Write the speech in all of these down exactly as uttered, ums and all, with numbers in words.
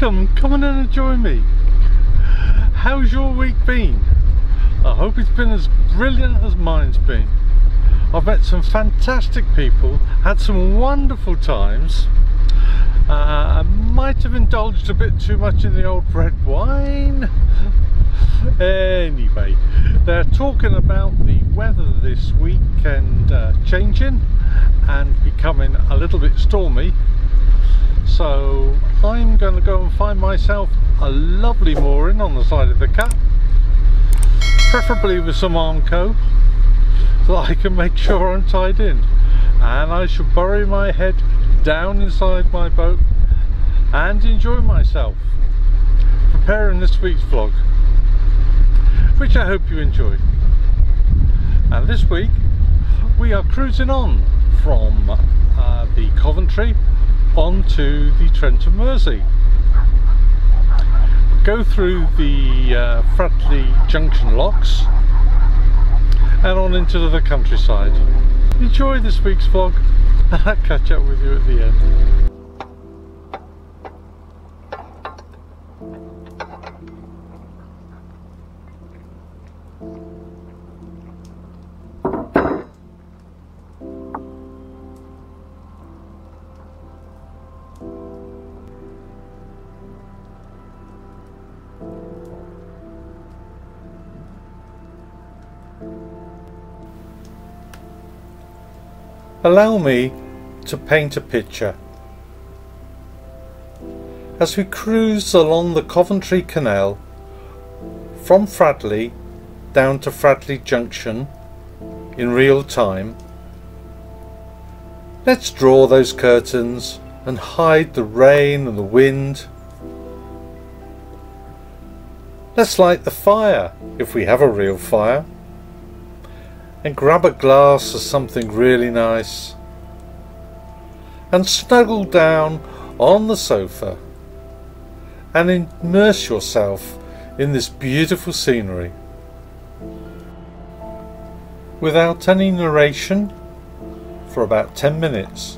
welcome, come on in and join me. How's your week been? I hope it's been as brilliant as mine's been. I've met some fantastic people, had some wonderful times. uh, I might have indulged a bit too much in the old red wine. Anyway, they're talking about the weather this weekend uh, changing and becoming a little bit stormy. So I'm going to go and find myself a lovely mooring on the side of the cap, preferably with some Armco, so that I can make sure I'm tied in. And I shall bury my head down inside my boat and enjoy myself, preparing this week's vlog, which I hope you enjoy. And this week we are cruising on from uh, the Coventry onto the Trent and Mersey. Go through the uh, Fradley Junction locks and on into the countryside. Enjoy this week's vlog and I'll catch up with you at the end. Allow me to paint a picture. As we cruise along the Coventry Canal from Fradley down to Fradley Junction in real time, let's draw those curtains and hide the rain and the wind. Let's light the fire, if we have a real fire, and grab a glass of something really nice and snuggle down on the sofa and immerse yourself in this beautiful scenery. Without any narration for about ten minutes.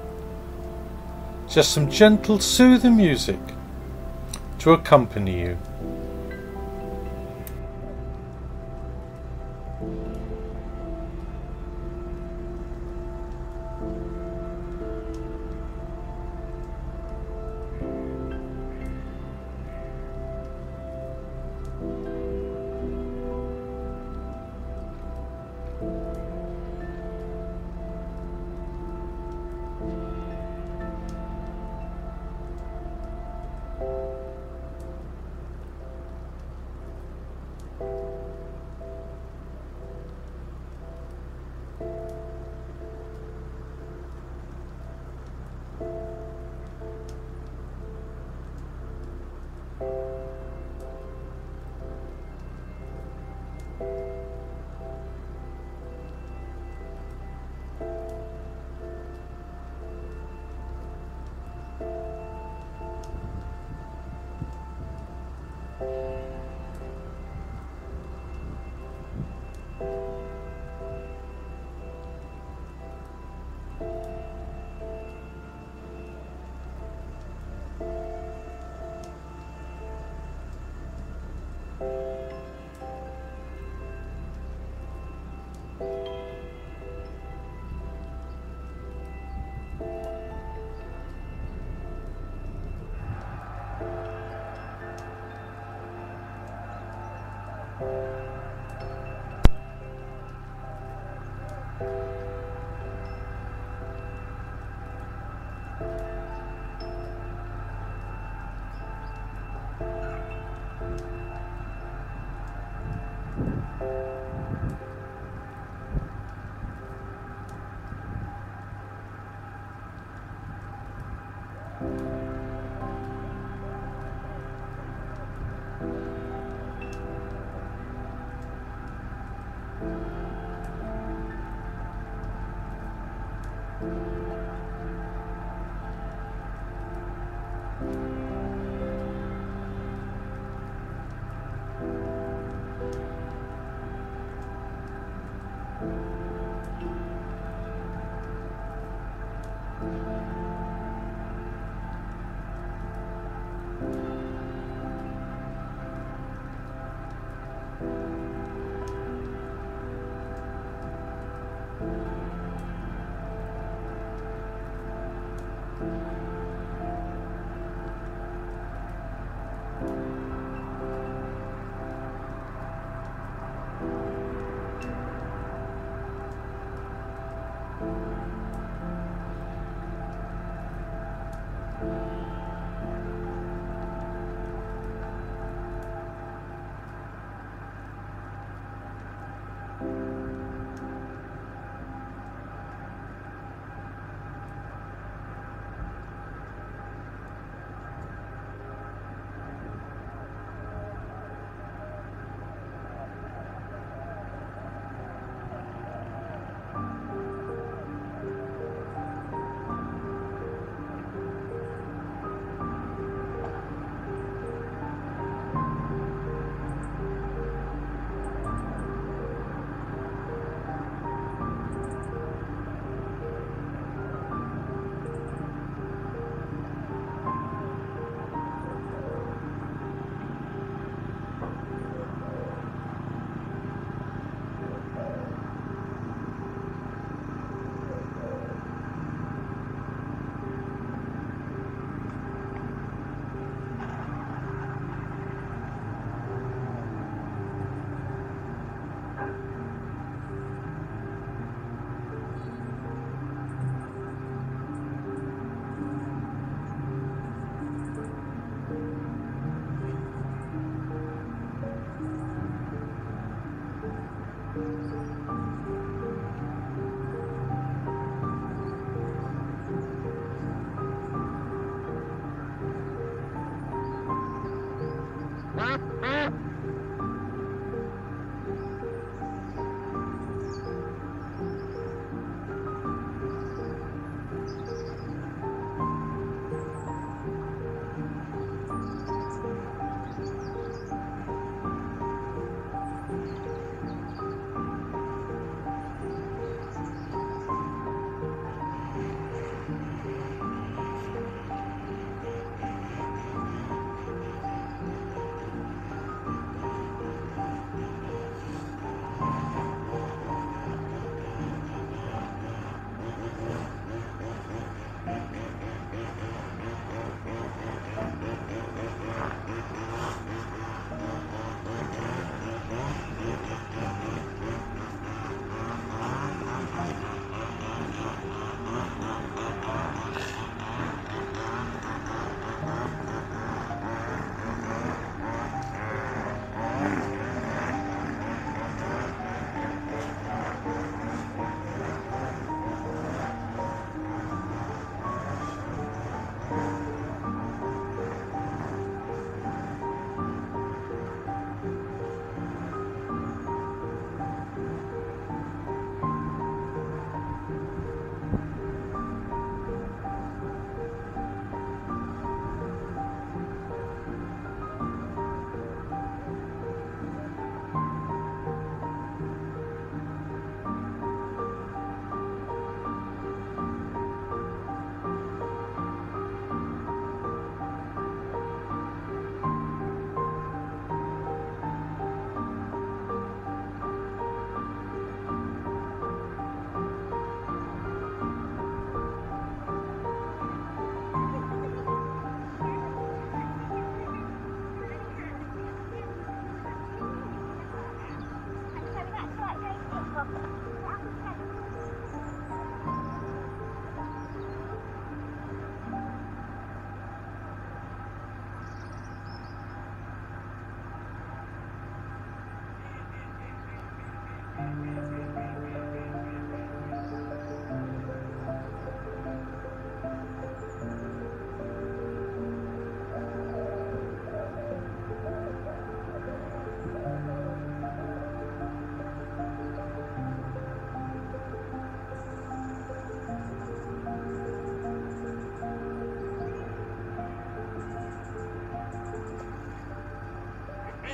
Just some gentle soothing music to accompany you.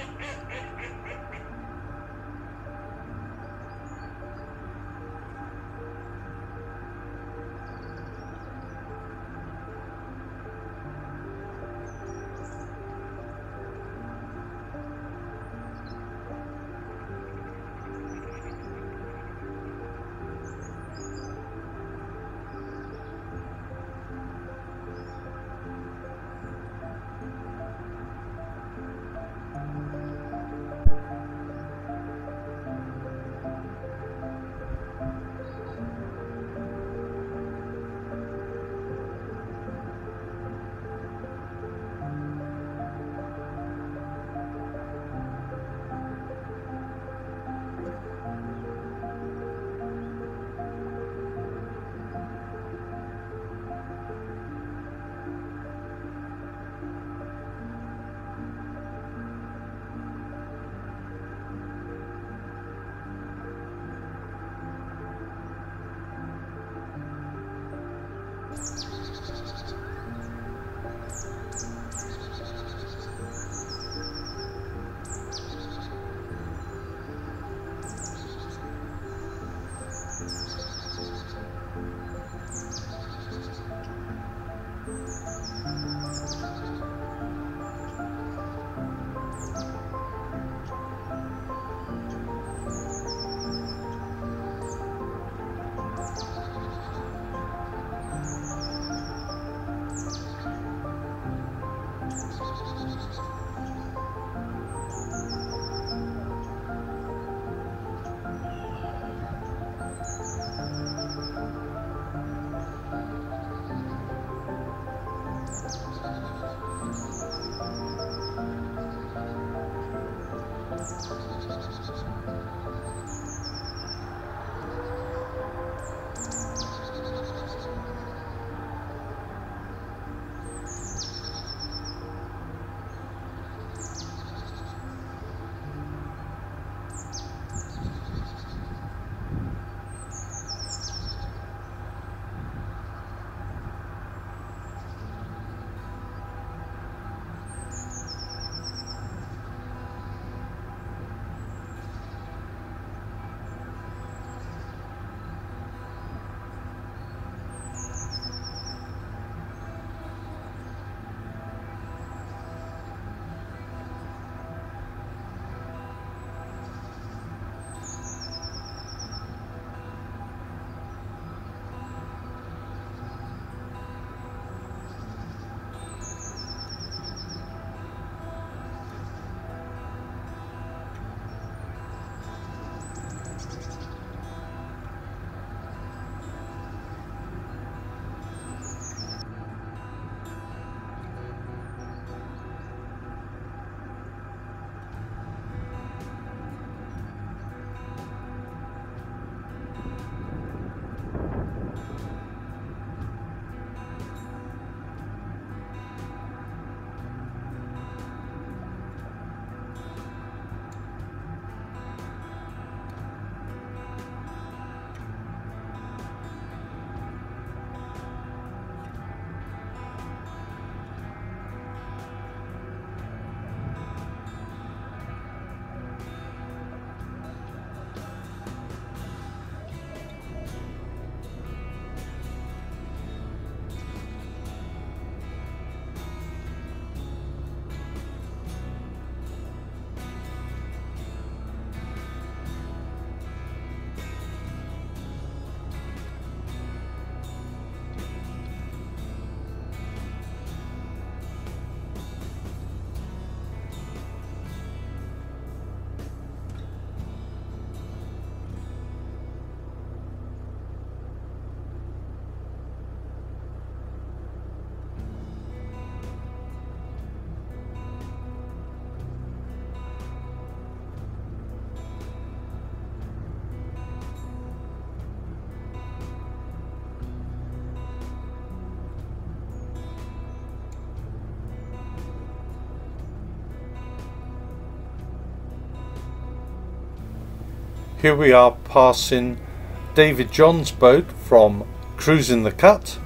Here we are passing David John's boat from Cruising the Cut.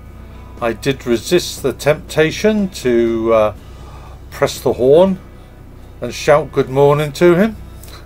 I did resist the temptation to uh, press the horn and shout good morning to him.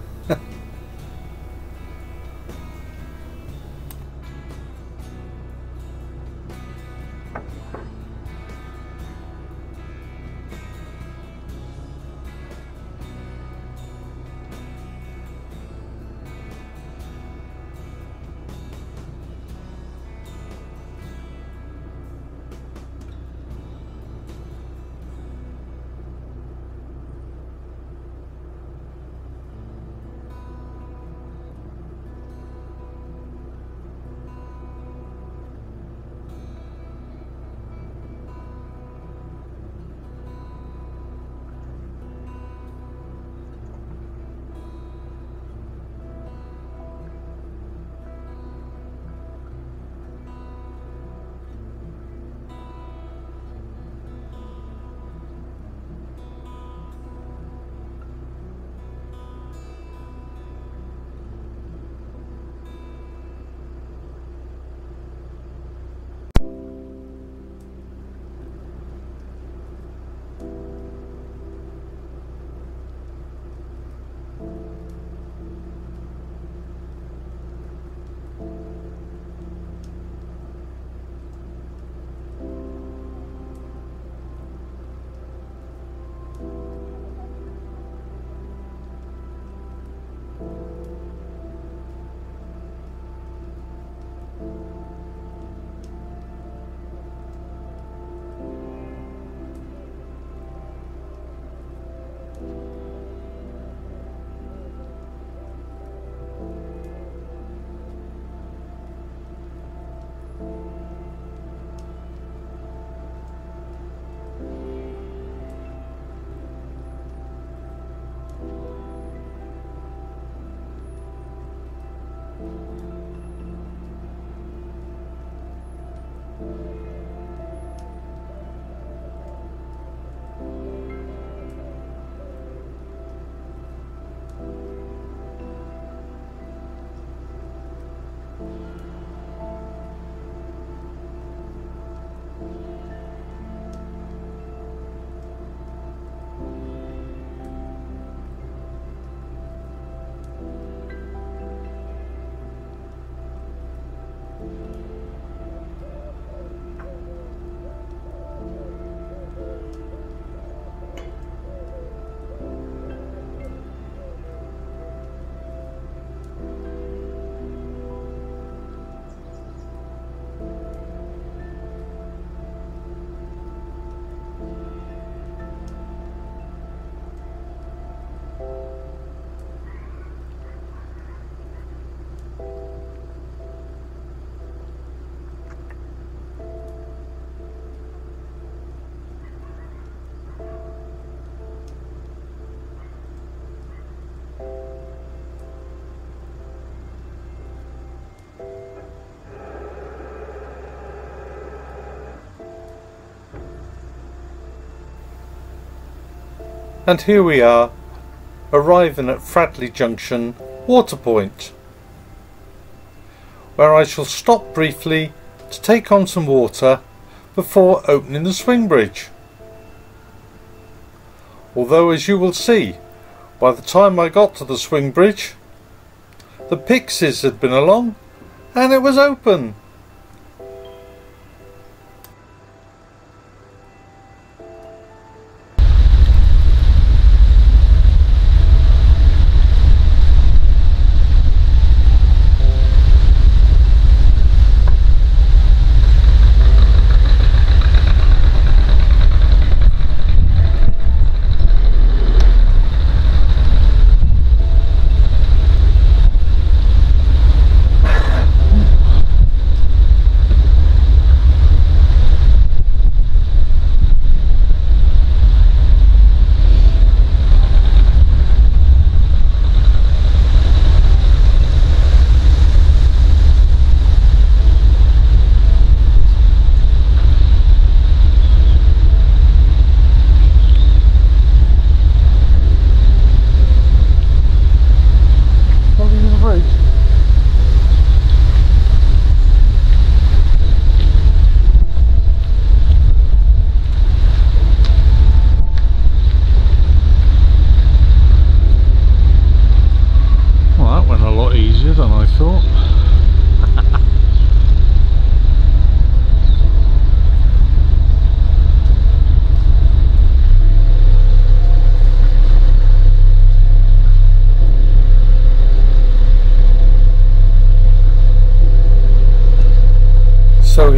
And here we are, arriving at Fradley Junction water point, where I shall stop briefly to take on some water before opening the swing bridge. Although, as you will see, by the time I got to the swing bridge, the pixies had been along and it was open.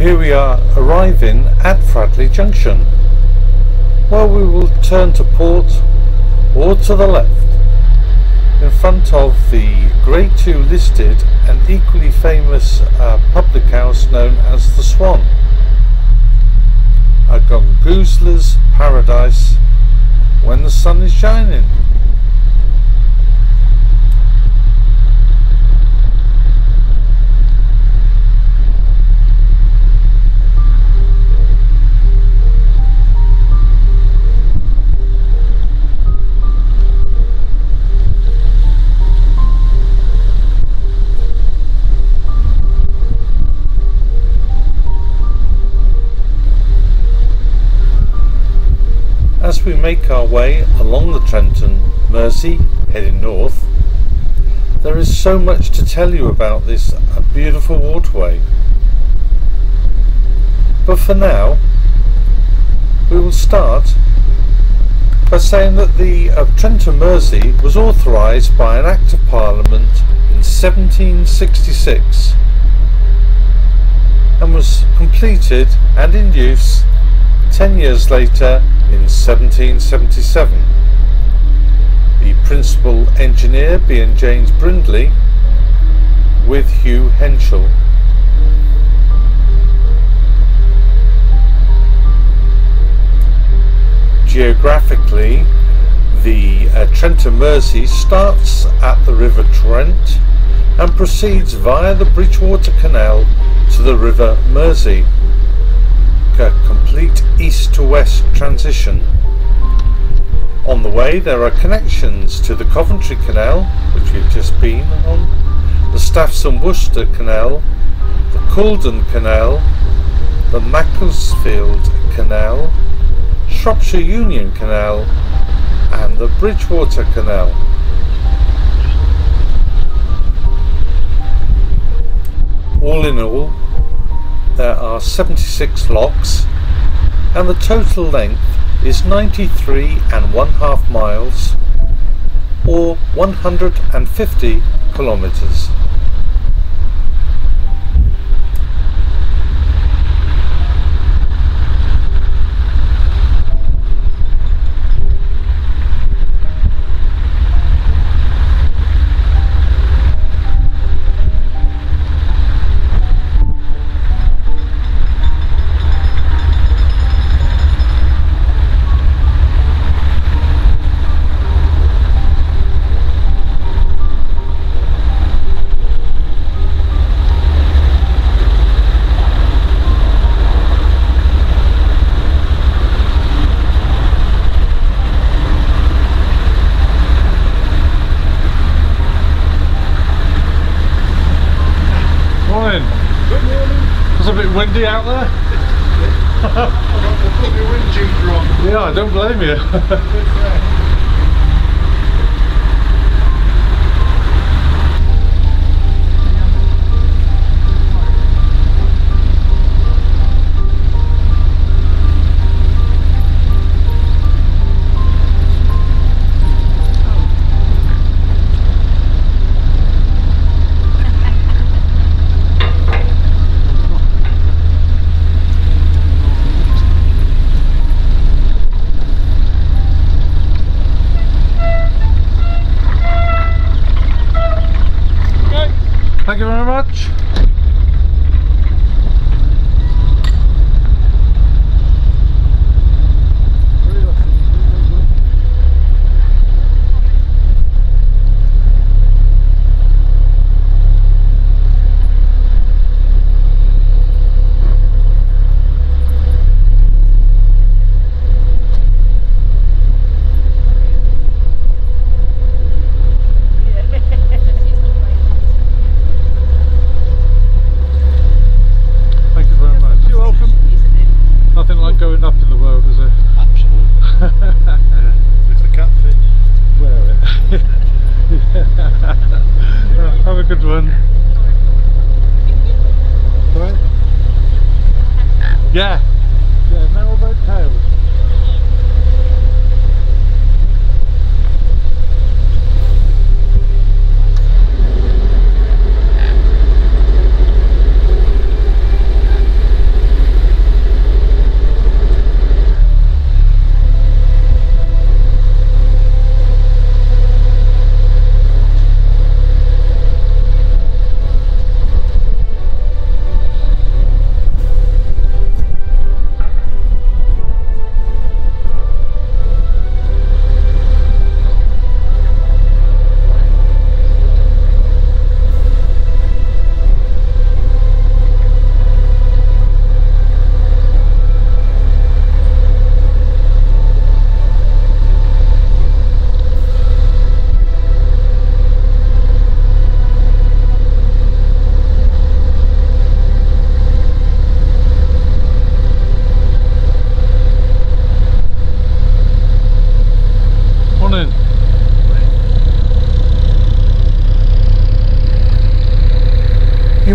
here we are arriving at Fradley Junction, where we will turn to port or to the left, in front of the Grade two listed and equally famous uh, public house known as the Swan, a gongoozler's paradise when the sun is shining. As we make our way along the Trent and Mersey, heading north, there is so much to tell you about this uh, beautiful waterway. But for now, we will start by saying that the uh, Trent and Mersey was authorised by an Act of Parliament in seventeen sixty-six and was completed and in use ten years later in seventeen seventy-seven, the principal engineer being James Brindley with Hugh Henschel. Geographically, the uh, Trent and Mersey starts at the River Trent and proceeds via the Bridgewater Canal to the River Mersey, a complete east to west transition. On the way there are connections to the Coventry Canal, which we've just been on, the Staffs and Worcester Canal, the Coulden Canal, the Macclesfield Canal, Shropshire Union Canal and the Bridgewater Canal. All in all, there are seventy-six locks and the total length is ninety-three and one half miles or one hundred fifty kilometres. Windy out there? I'll put your wind tuner on. Yeah, I don't blame you.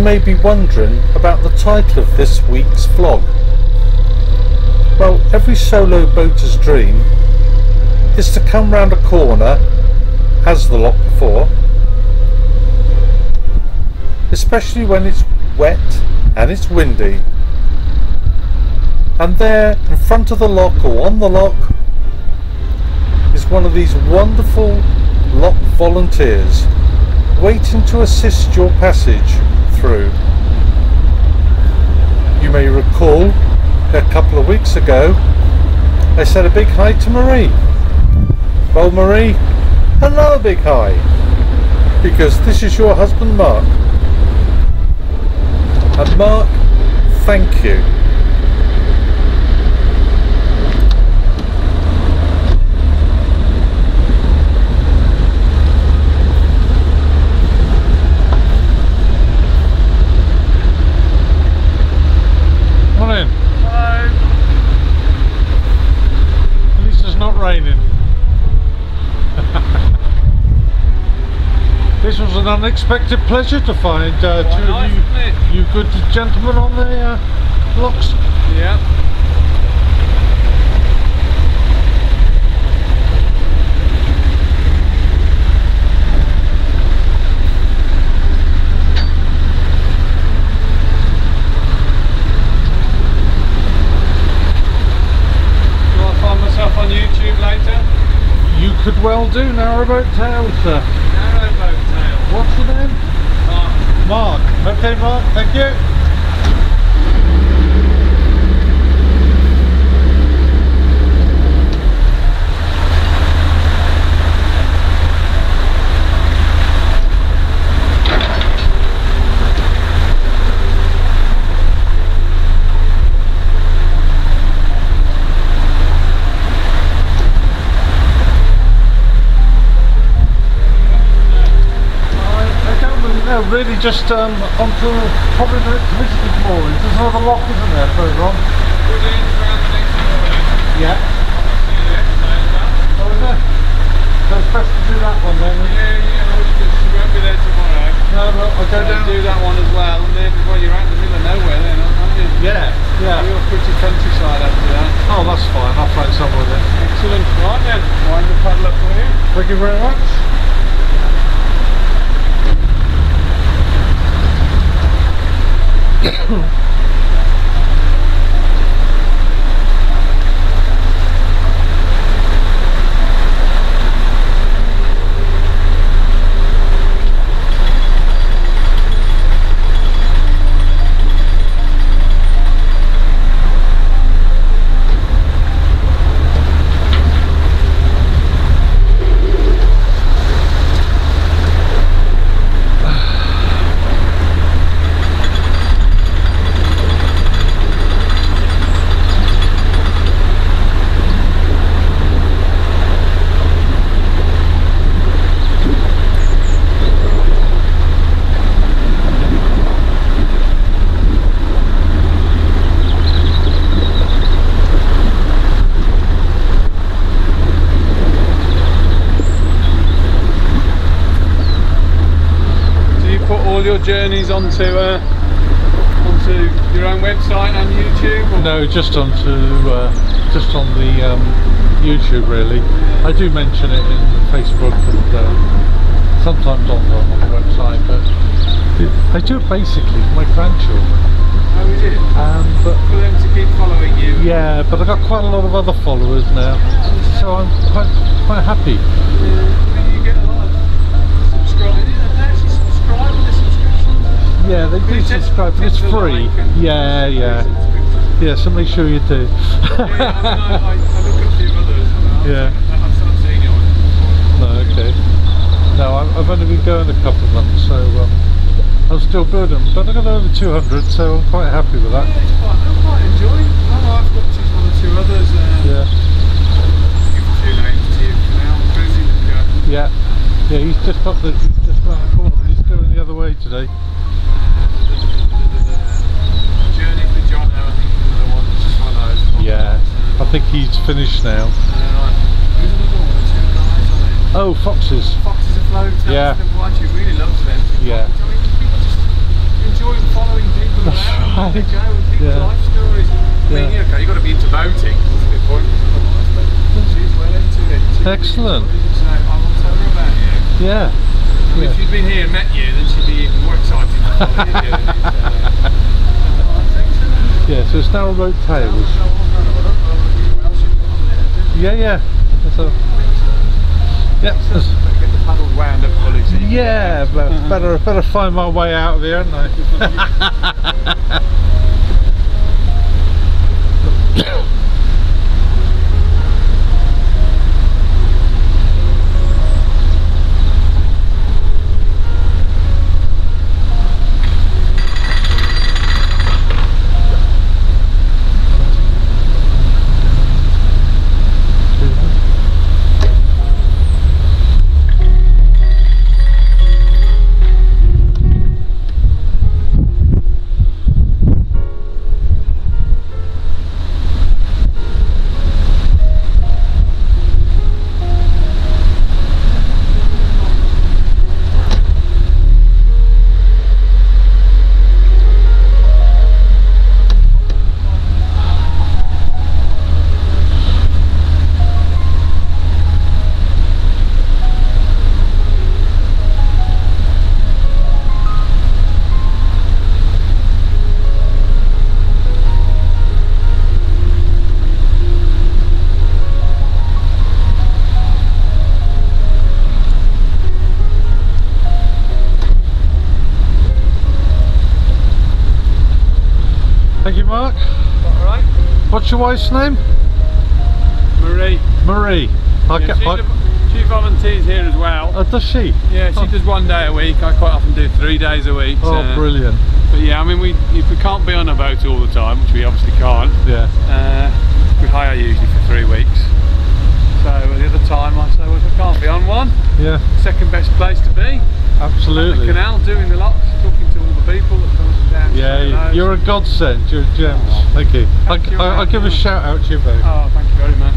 may be wondering about the title of this week's vlog. Well, every solo boater's dream is to come round a corner, as the lock before, especially when it's wet and it's windy. And there in front of the lock, or on the lock, is one of these wonderful lock volunteers waiting to assist your passage through. You may recall a couple of weeks ago I said a big hi to Marie. Well, Marie, another big hi, because this is your husband Mark. And Mark, thank you. This was an unexpected pleasure to find uh, two nice, of you, you good gentlemen on the uh, locks. Yeah. Do I find myself on YouTube later? You could well do. Narrowboat Tales, sir. Narrowboat Tales. What's your name? Mark. Mark. Okay, Mark. Thank you. Really just um, onto probably the next visitor's moorings. There's another lock, isn't there, further on? Good in around the next morning. Yeah. Oh, is there? So it's best to do that one then? Yeah, yeah, well, you won't be there tomorrow. No, no, I'll go so down. do that one as well, and then, well, you're out in the middle of nowhere then, aren't you? Yeah, yeah. You're pretty countryside after that. Oh, that's fine. I'll find somewhere then. Excellent. Right then, wind the paddle up for you. Thank you very much. Journeys onto uh, onto your own website and YouTube? Or? No, just onto uh, just on the um, YouTube really. I do mention it in Facebook and uh, sometimes on the, on the website, but it, I do it basically for my grandchildren. Oh, is it? Um, but for them to keep following you? Yeah, but I've got quite a lot of other followers now, so I'm quite quite happy. Yeah, you get a lot of subscribers. Yeah, they do subscribe, but it's free. Yeah, yeah. Yeah, so make sure you do. Yeah, I, mean, I, I, I look at a few others. Yeah. I've started seeing yours. No, okay. No, I've only been going a couple of months, so um, I'm still building. But I got over two hundred, so I'm quite happy with that. Yeah, it's quite, I'm quite enjoying. Oh, I've got just one or two others. Uh, yeah. Give a few names to you. Canal, Mersey. Yeah. Yeah, he's just up the, he's just around the corner. He's going the other way today. Yeah, I think he's finished now. Oh, foxes. Foxes afloat. Yeah. She really loves them. Yeah. enjoy following people That's around. right. They go and people's Yeah. life stories. I mean, Yeah. okay, you've got to be into boating. That's a good point. But she's well into it. She Excellent. really enjoys it, so I will tell her about you. Yeah. And Yeah. if she'd been here and met you, then she'd be even more excited to follow you doing it. So, I think so. Yeah, so it's Narrowboat Tales. Yeah, yeah. That's a, yeah. That's, Get the paddles wound up fully. So you can yeah, get but better better find my way out of here, hadn't I? Thank you, Mark. Alright. What's your wife's name? Marie. Marie. I Yeah, get, she's I, a, she volunteers here as well. oh, does she? Yeah, she Oh. does one day a week. I quite often do three days a week. Oh, so- brilliant. But yeah, I mean, we if we can't be on a boat all the time, which we obviously can't, Yeah. uh, we hire usually for three weeks. So the other time I say, well, if I can't be on one, Yeah, second best place to be. absolutely. The canal, doing the locks, talking to all the people that come down. Yeah, Nose. you're a godsend. You're gems. Thank you. Thank I, you, I, I'll man. give a shout out to you both. Oh, thank you very much.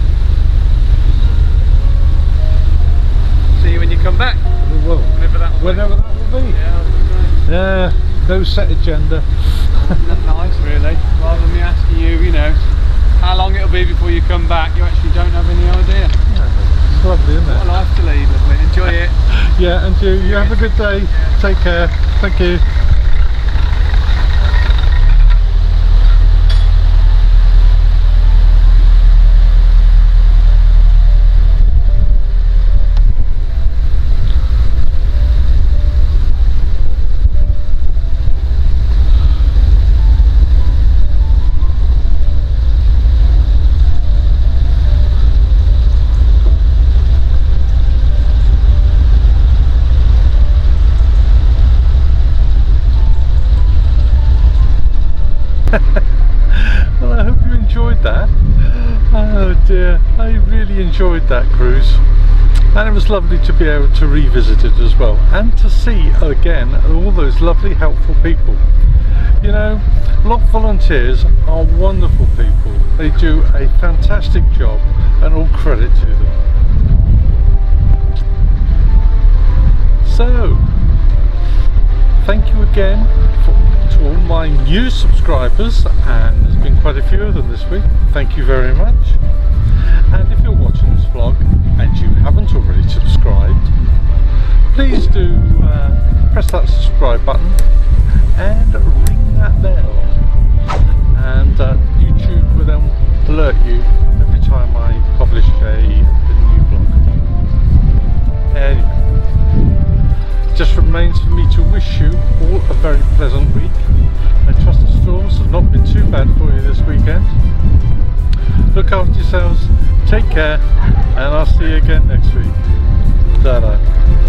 See you when you come back, Well, whenever that will whenever that will be. be. Yeah, that'll be great. Yeah, no set agenda. Isn't that nice, really? Rather than me asking you, you know, how long it'll be before you come back, you actually don't have any idea. It's lovely, isn't What a it? life to lead, lovely. Enjoy it. Yeah, and you, you have a good day. Take care. Thank you. Well, I hope you enjoyed that. Oh dear, I really enjoyed that cruise, and it was lovely to be able to revisit it as well, and to see again all those lovely helpful people. You know, Lock volunteers are wonderful people. They do a fantastic job, and all credit to them. So, thank you again for, to all my new subscribers, and there's been quite a few of them this week. Thank you very much. And if you're watching this vlog and you haven't already subscribed, please do uh, press that subscribe button and ring that bell, and uh, YouTube will then alert you every time I publish a, a new vlog. Anyway, just remains for me to wish you all a very pleasant week. I trust the storms have not been too bad for you this weekend. Look after yourselves, take care, and I'll see you again next week. Ta-da.